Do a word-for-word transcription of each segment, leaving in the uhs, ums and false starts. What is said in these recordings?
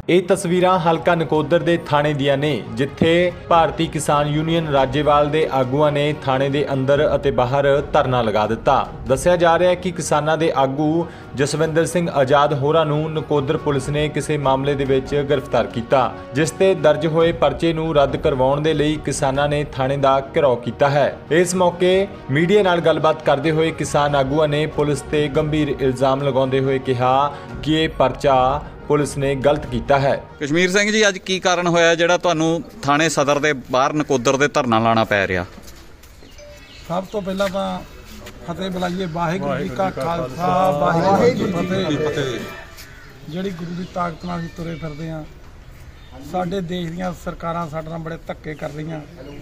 ਇਹ ਤਸਵੀਰਾਂ ਹਲਕਾ ਨਕੋਦਰ ਦੇ ਥਾਣੇ ਦੀਆਂ ਨੇ, ਜਿੱਥੇ ਭਾਰਤੀ ਕਿਸਾਨ ਯੂਨੀਅਨ ਰਾਜੇਵਾਲ ਦੇ ਆਗੂਆਂ ਨੇ ਥਾਣੇ ਦੇ ਅੰਦਰ ਅਤੇ ਬਾਹਰ ਧਰਨਾ ਲਗਾ ਦਿੱਤਾ। ਦੱਸਿਆ ਜਾ ਰਿਹਾ ਹੈ ਕਿ ਕਿਸਾਨਾਂ ਦੇ ਆਗੂ ਜਸਵਿੰਦਰ ਸਿੰਘ ਆਜ਼ਾਦ ਹੋਰਾਂ ਨੂੰ ਨਕੋਦਰ ਪੁਲਿਸ ਨੇ ਕਿਸੇ ਮਾਮਲੇ ਦੇ ਵਿੱਚ ਗ੍ਰਿਫਤਾਰ ਕੀਤਾ, ਜਿਸ ਤੇ ਦਰਜ ਹੋਏ ਪਰਚੇ ਨੂੰ ਰੱਦ ਕਰਵਾਉਣ ਦੇ ਲਈ ਕਿਸਾਨਾਂ ਨੇ ਥਾਣੇ ਦਾ ਘਿਰਾਓ ਕੀਤਾ ਹੈ। ਇਸ ਮੌਕੇ ਮੀਡੀਆ ਨਾਲ ਗੱਲਬਾਤ ਕਰਦੇ ਹੋਏ ਕਿਸਾਨ ਆਗੂਆਂ ਨੇ ਪੁਲਿਸ ਤੇ ਗੰਭੀਰ ਇਲਜ਼ਾਮ ਲਗਾਉਂਦੇ ਹੋਏ ਕਿਹਾ ਕਿ ਇਹ ਪਰਚਾ पुलिस ने गलत किया है। कश्मीर सिंह जी, अज की कारण होया जिहड़ा तुहानूं थाने सदर दे बाहर नकोदर दे धरना लाना पै रिहा? सब तो पहला तां फतेह बुलाइए वाहिगुरू जी का खालसा वाहिगुरू जी की फतेह। जिहड़ी गुरु की ताकत नाल असीं तुरे फिरदे हां, साडे देश दीयां सरकारां साडे नाल बड़े धक्के कर रहीआं।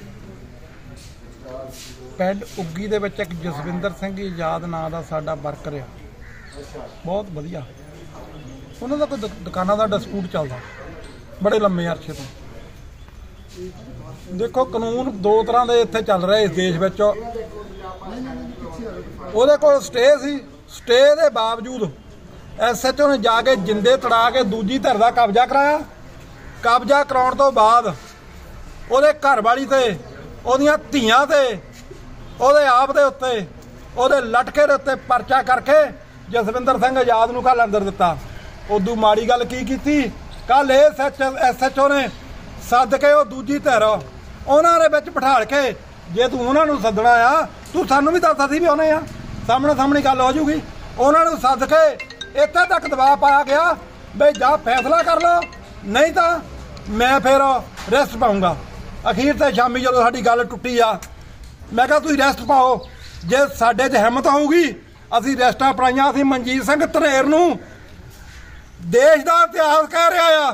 पिंड उग्गी दे विच इक जसविंदर सिंह आजाद नां दा साडा वर्कर आ, बहुत वधिया। उन्होंने कोई दुकाना का डिस्पूट चलता बड़े लंबे अरसे तो। देखो कानून दो तरह के इत्थे चल रहे इस देश में। उहदे कोल स्टे सी, स्टे के बावजूद एस एच ओ ने जाके जिंदे तड़ा के दूजी धर का कब्जा कराया। कब्जा कराउण तो बाद उहदे घर वाली ते उहदियां धीआं ते उहदे आप दे उत्ते उहदे लटके दे उत्ते परचा करके जसविंदर सिंह आजाद नूं घल अंदर दिता। उदू माड़ी गल की कीती, कल S H S H O ने सद के वो दूजी धर उन्होंने बिच बिठा के, जे तू उन्होंने सदना आ तू सानू भी दस असीं भी आने आ, सामने सामने गल हो जूगी। उन्होंने सद के इत्थे तक दबाव पाया गया बई जा फैसला कर लो, नहीं तो मैं फिर रेस्ट पाऊँगा। अखीर ते शामी जो साडी गल टुटी आ, मैं कहा तुसीं रेस्ट पाओ, जे साडे च हिम्मत होऊगी असीं रेस्टां पराइयां। असीं मनजीत सिंह धनेर नूं देश का इतिहास कह रहा आ,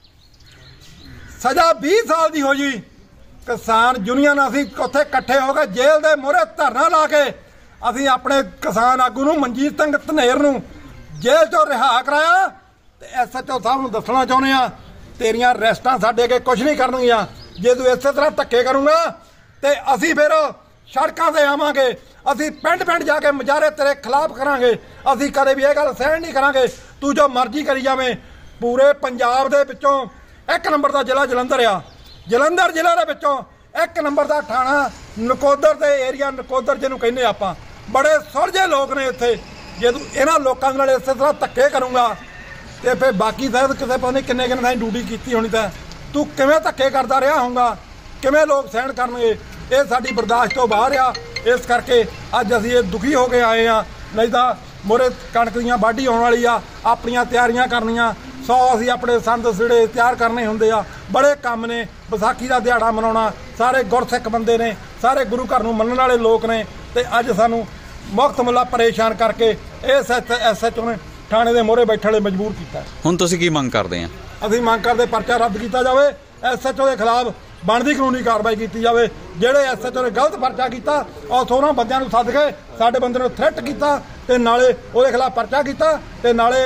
सजा बीस साल की हो जी। किसान यूनियन असीं उत्थे इकट्ठे हो गए जेल के मोहरे धरना ला के असीं अपने किसान आगू नूं मनजीत सिंह धनेर नूं जेल चों रिहा कराया। ते एस एच ओ साहब नूं दसना चाहुंदे आ तेरियां रैस्टां साडे अगे कुछ नहीं करनगियां। जे तूं इस तरह धक्के करूंगा तो असीं फिर सड़कों से आवांगे, असीं पिंड पिंड जाके मुजाहरे तेरे खिलाफ करांगे। असीं कदे भी यह गल सहन नहीं करांगे तू जो मर्जी करी जावे। पूरे पंजाब दे विचों एक नंबर का जिला जलंधर आ, जलंधर जिले दे विचों एक नंबर का थाना नकोदर दे एरिया नकोदर जिन्हों कहने आपां। बड़े सुरजे लोग ने इत्थे, जे तू इन्हां लोकां नाल इस तरह धक्के करूंगा तो फिर बाकी शायद किसी पता नहीं किन्ने किन्ने थाई ड्यूटी की होनी। तो तू किवें धक्के करता रहा होगा, किवें लोग सहन करनगे, ये साडी बर्दाश्त तो बाहर आ। इस करके अज असीं ये दुखी हो के आए हैं, नहीं तो मोरे कणक दी वाढी आउण वाली आ, अपनियां तैयारियां करनियां, सौ असीं अपने संद सिड़े तैयार करने हुंदे आ। बड़े काम ने, विसाखी का दिहाड़ा मनाउणा, सारे गुरसिख बंदे ने, सारे गुरु घर नूं मनण वाले लोक ने, ते अज सानूं मुफ्त मुला परेशान करके इस एस एच ओ ने थाणे दे मोहरे बैठण लई मजबूर कीता। हुण तुसीं की मंग करदे आ? असीं मंग करदे परचा रद्द कीता जावे, एस एच ओ दे खिलाफ बनती कानूनी कार्रवाई की जाए। जेडे एस एच ओ ने गलत परचा किया और सोलह बंदियां नूं सद के साडे बंदे नूं थ्रेट किया ते नाले उहदे खिलाफ परचा किया ते नाले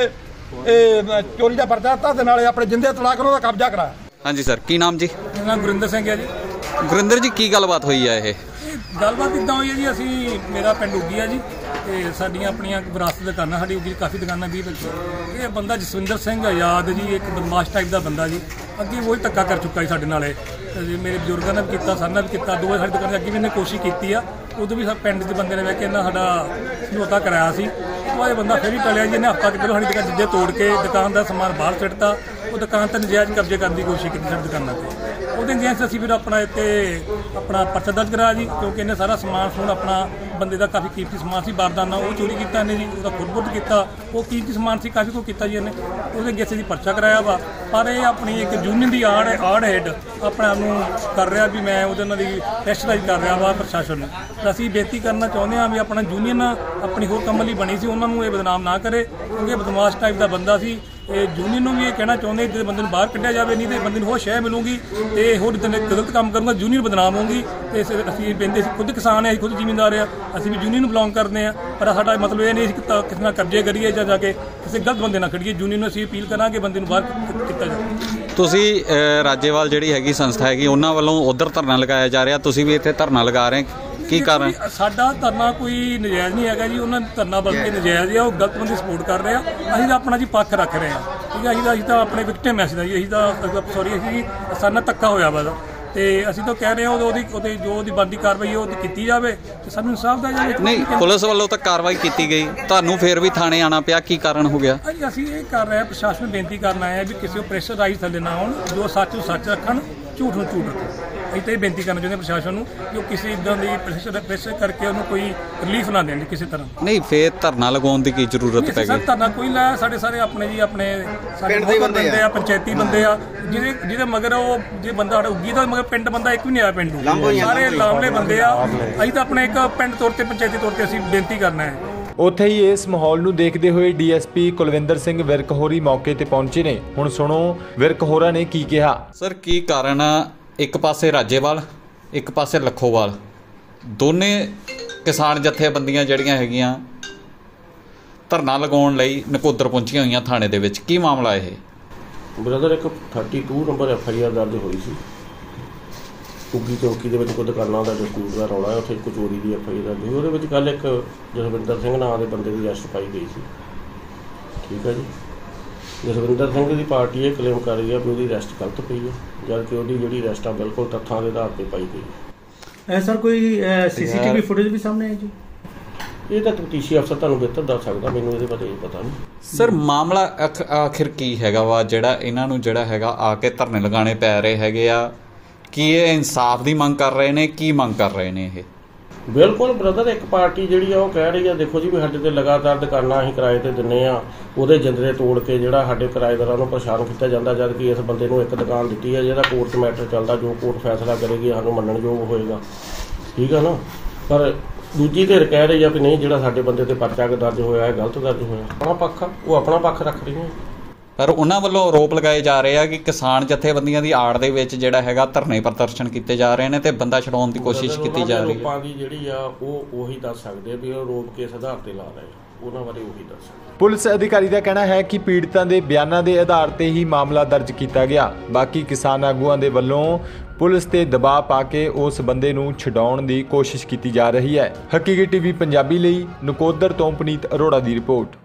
चोरी का परचा दिता ते नाले अपने जिंदे तड़ा के उहदा कब्जा कराया। हाँ जी सर, की नाम जी? मेरा नाम गुरिंदर सिंह है जी। गुरिंदर जी, की गलबात हुई है? ये गलबात इदा हुई है जी, असी मेरा पिंड उग्गी है जी, तो साडियां अपनियां विरासत दुकानां, साडी उग्गी काफ़ी दुकानां बीस पच्ची। ये बंदा जसविंदर सिंह आजाद जी एक बदमाश टाइप का बंदा जी, अगे वही धक्का कर चुका जी साडे नाल। मेरे बजुर्गों ने भी किया, साडे भी किया, दो साडी दुकान अगे भी इन्हें कोशिश की आ। उदों भी पिंड के बंदे ने वह के इन्हें साडा समझौता कराया सी। वो बंदा फिर भी टलिया जी, इन्हें हफ्ता कितने साडी दुकान जिद्दे तोड़ के दुकान का समान बाहर सुट्टा। वो दुकान तो नजायज़ कब्जे करने की कोशिश की साडी दुकानों पर। वो अगेंस्ट असीं फिर अपना इत्ते अपना परचा दर्ज कराया जी, क्योंकि इन्हें सारा समान समून अपना बंदे का काफ़ी कीमती समान से बारदाना वो चोरी किया इन्हें जी, वो खुद बुद्ध किया, वो कीमती समान से काफ़ी कुछ किया जी इन्हें। वो अगेंस्ट जी परचा कराया वा, पर यह अपनी एक यूनियन की आड़ आड़ हेड अपने आप को कर रहा भी मैं उन्होंने प्रेशराइज कर रहा वा प्रशासन। असीं बेनती करना चाहते हैं भी अपना यूनियन अपनी होर कम्म लई बनी सी, उन्होंने ये बदनाम ना करे, क्योंकि बदमाश टाइप का बंदा सी। यूनियन भी ये कहना चाहते जो बंदे बाहर कढ़िया जाए, नहीं तो बंदे होर शह मिलूगी तो होर गलत काम करूँगा, यूनियन बदनाम होगी। तो असीं बेनती खुद किसान है, खुद जिमींदार है, असीं भी यूनियन बिलोंग करते हैं, पर साडा मतलब ये नहीं किसी ना कब्जे करिए जा जाके किसी गलत बंदे ना खड़िए। यूनियन असीं अपील करांगे बंदे नूं बाहर किया जाए। तुसीं राजेवाल जिहड़ी हैगी संस्था हैगी उन्हां वल्लों उधर धरना लगाया जा रहा, तुसीं भी इत्थे धरना लगा रहे, की कारण? साडा धरना कोई नजायज़ नहीं है जी, उन्होंने धरना बल्कि नजायज़ है, वो गलत बंदे सपोर्ट कर रहे हैं, असीं अपना जी पक्ष रख रहे हैं। ਠੀਕ ਅਸੀਂ ਤਾਂ ਅਸੀਂ ਤਾਂ ਆਪਣੇ ਵਿਕਟਿਮ ਐ ਅਸੀਂ ਤਾਂ ਜੀ, ਅਸੀਂ ਤਾਂ ਸੌਰੀ ਅਸੀਂ ਸਾਡੇ ਨਾਲ ਧੱਕਾ ਹੋਇਆ ਵਾ ਤੇ ਅਸੀਂ ਤਾਂ ਕਹਿ ਰਹੇ ਹਾਂ ਉਹਦੀ ਉਹਦੇ ਜੋ ਉਹਦੀ ਬਣਦੀ ਕਾਰਵਾਈ ਉਹ ਕੀਤੀ ਜਾਵੇ ਤੇ ਸਾਨੂੰ ਇਨਸਾਫ ਦਾ ਜਾਵੇ। ਨਹੀਂ, ਪੁਲਿਸ ਵੱਲੋਂ ਤਾਂ ਕਾਰਵਾਈ ਕੀਤੀ ਗਈ, ਤੁਹਾਨੂੰ ਫਿਰ ਵੀ ਥਾਣੇ ਆਣਾ ਪਿਆ, ਕੀ ਕਾਰਨ ਹੋ ਗਿਆ? ਅਸੀਂ ਇਹ ਕਰ ਰਹੇ ਹਾਂ, ਪ੍ਰਸ਼ਾਸਨ ਨੂੰ ਬੇਨਤੀ ਕਰਨ ਆਏ ਹਾਂ ਵੀ ਕਿਸੇ ਪ੍ਰੈਸ਼ਰ ਰਾਈਜ਼ ਥੱਲੇ ਨਾ ਆਉਣ, ਜੋ ਸੱਚ ਨੂੰ ਸੱਚ ਰੱਖਣ, ਝੂਠ ਨੂੰ ਝੂਠ ਰੱਖਣ। ਅਸੀਂ ਤਾਂ ਇਹ ਬੇਨਤੀ ਕਰਨਾ ਚਾਹੁੰਦੇ ਪ੍ਰਸ਼ਾਸਨ ਨੂੰ ਕਿ ਉਹ ਕਿਸੇ ਇੱਦਾਂ ਦੀ ਪ੍ਰੈਸ਼ਰ ਪ੍ਰੈਸ਼ਰ ਕਰਕੇ ਉਹਨੂੰ ਕੋਈ ਰਿਲੀਫ ਨਾ ਦੇਣ ਕਿਸੇ ਤਰ੍ਹਾਂ। ਨਹੀਂ, ਫੇਰ ਧਰਨਾ ਲਗਾਉਣ ਦੀ ਕੀ ਜ਼ਰੂਰਤ ਪੈ ਸਰ ਗਈ? ਧਰਨਾ ਕੋਈ ਲਾਇਆ, ਸਾਡੇ ਸਾਰੇ ਆਪਣੇ ਜੀ ਆਪਣੇ ਸਾਡੇ ਬੰਦੇ ਆ, ਪੰਚਾਇਤੀ ਬੰਦੇ ਆ, ਜਿਹਦੇ ਜਿਹਦੇ ਮਗਰ ਉਹ ਜੇ ਬੰਦਾ ਸਾਡਾ ਉੱਗੀ ਦਾ ਮਗਰ ਪਿੰਡ ਬੰਦਾ ਇੱਕ ਵੀ ਨਹੀਂ ਆਇਆ ਪਿੰਡੂ, ਸਾਰੇ ਲਾਮਲੇ ਬੰਦੇ ਆ। ਅਸੀਂ ਤਾਂ ਆਪਣੇ ਇੱਕ ਪਿੰਡ ਤੌਰ ਤੇ ਪੰਚਾਇਤੀ ਤੌਰ ਤੇ ਅਸੀਂ ਬੇਨਤੀ ਕਰਨਾ ਹੈ। ਉੱਥੇ ਹੀ ਇਸ ਮਾਹੌਲ ਨੂੰ ਦੇਖਦੇ ਹੋਏ ਡੀਐਸਪੀ ਕੁਲਵਿੰਦਰ ਸਿੰਘ ਵਿਰਕ ਹੋਰੀ ਮੌਕੇ ਤੇ ਪਹੁੰਚੇ ਨੇ। ਹੁਣ ਸੁਣੋ ਵਿਰਕ ਹੋਰਾਂ ਨੇ ਕੀ ਕਿਹਾ। ਸਰ, ਕੀ ਕਾਰਨ ਆ? ਇੱਕ ਪਾਸੇ ਰਾਜੇਵਾਲ, ਇੱਕ ਪਾਸੇ ਲੱਖੋਵਾਲ, ਦੋਨੇ ਕਿਸਾਨ ਜਥੇਬੰਦੀਆਂ ਜਿਹੜੀਆਂ ਹੈਗੀਆਂ ਧਰਨਾ ਲਗਾਉਣ ਲਈ ਨਕੋਦਰ ਪਹੁੰਚੀਆਂ ਹੋਈਆਂ ਥਾਣੇ ਦੇ ਵਿੱਚ, ਕੀ ਮਾਮਲਾ ਇਹ? ਬ੍ਰਦਰ, ਇੱਕ ਬੱਤੀ ਦੋ ਨੰਬਰ ਐਫ ਆਈ ਆਰ ਦਰਜ ਹੋਈ ਸੀ ਉੱਗੀ ਚੌਕੀ ਦੇ ਵਿੱਚ। ਕੋਈ ਦੁਕਾਨਾਂ ਦਾ ਡਿਸਪਿਊਟ ਦਾ ਰੌਲਾ ਹੈ, ਉੱਥੇ ਇੱਕ ਚੋਰੀ ਦੀ ਐਫ ਆਈ ਆਰ ਦਰਜ ਹੋਈ। ਉਹਦੇ ਵਿੱਚ ਕੱਲ੍ਹ ਇੱਕ ਜਸਵਿੰਦਰ ਸਿੰਘ ਨਾਂ ਦੇ ਬੰਦੇ ਦੀ ਅਰੈਸਟ ਪਾਈ ਗਈ ਸੀ। ਠੀਕ ਹੈ ਜੀ, ਜਸਵਿੰਦਰ ਸਿੰਘ ਦੀ ਪਾਰਟੀ ਇਹ ਕਲੇਮ ਕਰ ਰਹੀ ਹੈ ਵੀ ਉਹਦੀ ਅਰੈਸਟ ਗਲਤ ਪਈ ਹੈ, ਜਦ ਕਿ ਉਹਦੀ ਜਿਹੜੀ ਅਰੈਸਟ ਆ ਬਿਲਕੁਲ ਤੱਥਾਂ ਦੇ ਆਧਾਰ 'ਤੇ ਪਾਈ ਗਈ ਹੈ। ਸਰ, ਕੋਈ ਸੀਸੀਟੀਵੀ ਫੁਟੇਜ ਵੀ ਸਾਹਮਣੇ ਹੈ ਜੀ? ਇਹ ਤਾਂ ਤਫਤੀਸ਼ੀ ਅਫਸਰ ਤੁਹਾਨੂੰ ਬਿਹਤਰ ਦੱਸ ਸਕਦਾ, ਮੈਨੂੰ ਇਹਦੇ ਬਾਰੇ ਪਤਾ ਨਹੀਂ। ਸਰ, ਮਾਮਲਾ ਅਖ- ਆਖਿਰ ਕੀ ਹੈਗਾ ਵਾ ਜਿਹੜਾ ਇਹਨਾਂ ਨੂੰ ਜਿਹੜਾ ਹੈਗਾ ਆ ਕੇ ਧਰਨੇ ਲਗਾਉਣੇ ਪੈ ਰਹੇ ਹੈਗੇ ਆ? ਕੀ ਇਹ ਇਨਸਾਫ ਦੀ ਮੰਗ ਕਰ ਰਹੇ ਨੇ? ਕੀ ਮੰਗ ਕਰ ਰਹੇ ਨੇ ਇਹ? ਬਿਲਕੁਲ ਬ੍ਰਦਰ, ਇੱਕ ਪਾਰਟੀ ਜਿਹੜੀ ਆ ਉਹ ਕਹਿ ਰਹੀ ਆ ਦੇਖੋ ਜੀ ਵੀ ਸਾਡੇ ਤੇ ਲਗਾਤਾਰ ਦੁਕਾਨਾਂ ਅਸੀਂ ਕਿਰਾਏ ਤੇ ਦਿੰਦੇ ਆ, ਉਹਦੇ ਜਿੰਦਰੇ ਤੋੜ ਕੇ ਜਿਹੜਾ ਸਾਡੇ ਕਿਰਾਏਦਾਰਾਂ ਨੂੰ ਪਰੇਸ਼ਾਨ ਕੀਤਾ ਜਾਂਦਾ, ਜਦ ਕਿ ਇਸ ਬੰਦੇ ਨੂੰ ਇੱਕ ਦੁਕਾਨ ਦਿੱਤੀ ਹੈ ਜਿਹਦਾ ਕੋਰਟ 'ਚ ਮੈਟਰ ਚੱਲਦਾ, ਜੋ ਕੋਰਟ ਫੈਸਲਾ ਕਰੇਗੀ ਸਾਨੂੰ ਮੰਨਣਯੋਗ ਹੋਏਗਾ। ਠੀਕ ਆ ਨਾ, ਪਰ ਦੂਜੀ ਧਿਰ ਕਹਿ ਰਹੀ ਆ ਵੀ ਨਹੀਂ, ਜਿਹੜਾ ਸਾਡੇ ਬੰਦੇ ਤੇ ਪਰਚਾ ਦਰਜ ਹੋਇਆ ਹੈ ਗਲਤ ਦਰਜ ਹੋਇਆ। ਆਪਣਾ ਪੱਖ ਆ, ਉਹ ਆਪਣਾ ਪੱਖ ਰੱਖ ਰਹੀਆਂ। ਪਰ ਉਹਨਾਂ ਵੱਲੋਂ ਆਰੋਪ ਲਗਾਏ ਜਾ ਰਹੇ ਆ ਕਿ ਕਿਸਾਨ ਜਥੇਬੰਦੀਆਂ ਦੀ ਆੜ ਦੇ ਵਿੱਚ ਜਿਹੜਾ ਹੈਗਾ ਧਰਨੇ ਪ੍ਰਦਰਸ਼ਨ ਕੀਤੇ ਜਾ ਰਹੇ ਨੇ ਤੇ ਬੰਦਾ ਛਡਾਉਣ ਦੀ ਕੋਸ਼ਿਸ਼ ਕੀਤੀ ਜਾ ਰਹੀ ਹੈ। ਲੋਕਾਂ ਦੀ ਜਿਹੜੀ ਆ ਉਹ ਉਹੀ ਦੱਸ ਸਕਦੇ ਵੀ ਉਹ ਆਰੋਪ ਕਿਸ ਆਧਾਰ ਤੇ ਲਾ ਰਹੇ ਆ, ਉਹਨਾਂ ਬਾਰੇ ਉਹੀ ਦੱਸ ਸਕਦੇ। ਪੁਲਿਸ ਅਧਿਕਾਰੀ ਦਾ ਕਹਿਣਾ ਹੈ ਕਿ ਪੀੜਤਾਂ ਦੇ ਬਿਆਨਾਂ ਦੇ ਆਧਾਰ ਤੇ ਹੀ ਮਾਮਲਾ ਦਰਜ ਕੀਤਾ ਗਿਆ। ਬਾਕੀ ਕਿਸਾਨ ਆਗੂਆਂ ਦੇ ਵੱਲੋਂ ਪੁਲਿਸ ਤੇ ਦਬਾਅ ਪਾ ਕੇ ਉਸ ਬੰਦੇ ਨੂੰ ਛਡਾਉਣ ਦੀ ਕੋਸ਼ਿਸ਼ ਕੀਤੀ ਜਾ ਰਹੀ ਹੈ। ਹਕੀਕੀ ਟੀਵੀ ਪੰਜਾਬੀ ਲਈ ਨਕੋਦਰ ਤੋਂ ਪੁਨੀਤ ਅਰੋੜਾ ਦੀ ਰਿਪੋਰਟ।